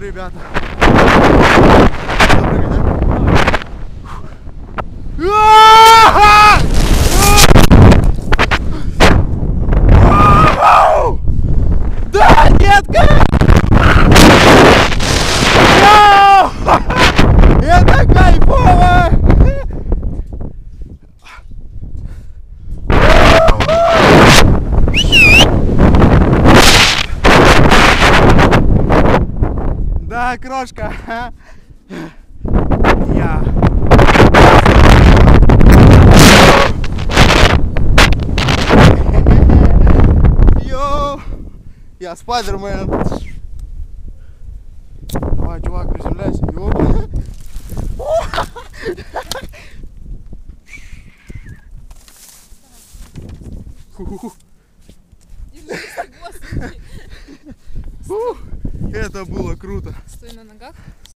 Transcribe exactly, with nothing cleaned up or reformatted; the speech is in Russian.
ребята. Да, детка! Это кайфово! Да, крошка. Я. Йоу. Я Спайдермен. Давай, чувак, приземляйся. Йоу. Держись, господи. Это было круто. Стой на ногах.